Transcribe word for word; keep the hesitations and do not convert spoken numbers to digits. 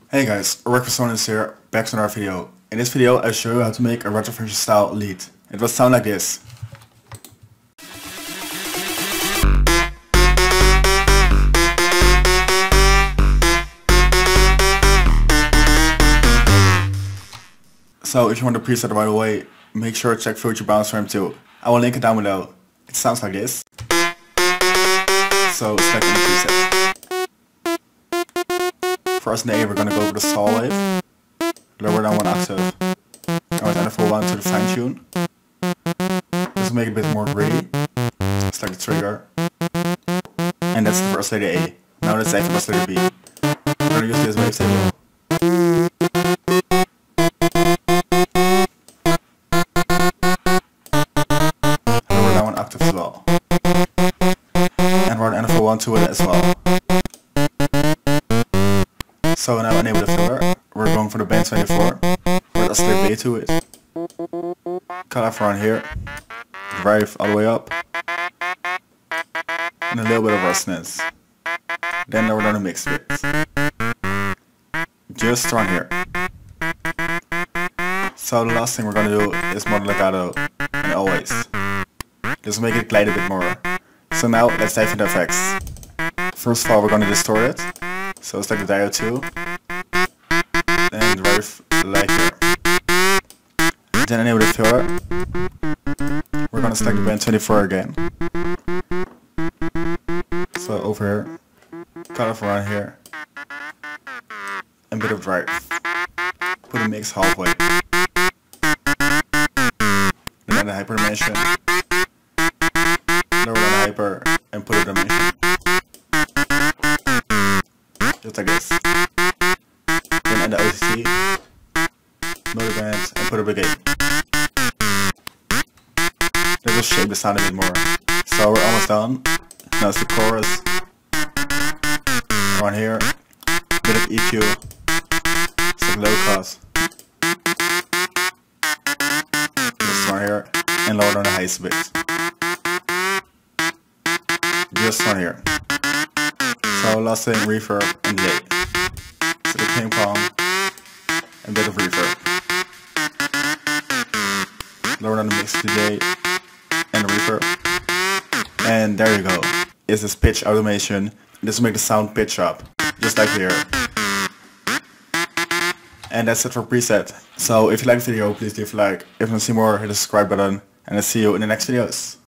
Hey guys, Xfer Serum here, back to another video. In this video I show you how to make a Retrovision style lead. It will sound like this. So if you want the preset right away, make sure to check Future Bounce Frame too. I will link it down below. It sounds like this. So select any preset. First in the A we're gonna go over the saw wave, lower down one octave, and with N F O one to the fine tune. Just make it a bit more gritty. Select the trigger. And that's the first letter A. Now let's take the first letter B. We're gonna use this wavetable. Lower down one octave as well. And run N F O one to it as well. So now enable the filter. We're going for the band twenty-four. With a slip B to it. Cut off around here. Drive all the way up. And a little bit of resonance. Then we're gonna mix it. Just around here. So the last thing we're gonna do is mono legato and always. Just make it glide a bit more. So now let's dive into effects. First of all we're gonna distort it. So select the diode two. And drive like here. Then enable the filter. We're gonna select the band twenty-four again. So over here. Cut off around here. And a bit of drive. Put the mix halfway. Then add the hyper dimension. Lower down the hyper and put a dimension. Just like this. Then add the O C C, motor bands, and put a big A. Then just shape the sound a bit more. So we're almost done. Now it's the chorus. Around here, bit of E Q, some low pass. Just around here, and lower down the highest bit. Just around here. So last thing, reverb and delay. So the ping pong and a bit of reverb. Lower down the mix delay and the reverb. And there you go. Is this pitch automation. This will make the sound pitch up. Just like here. And that's it for preset. So if you like the video, please leave a like. If you want to see more, hit the subscribe button. And I'll see you in the next videos.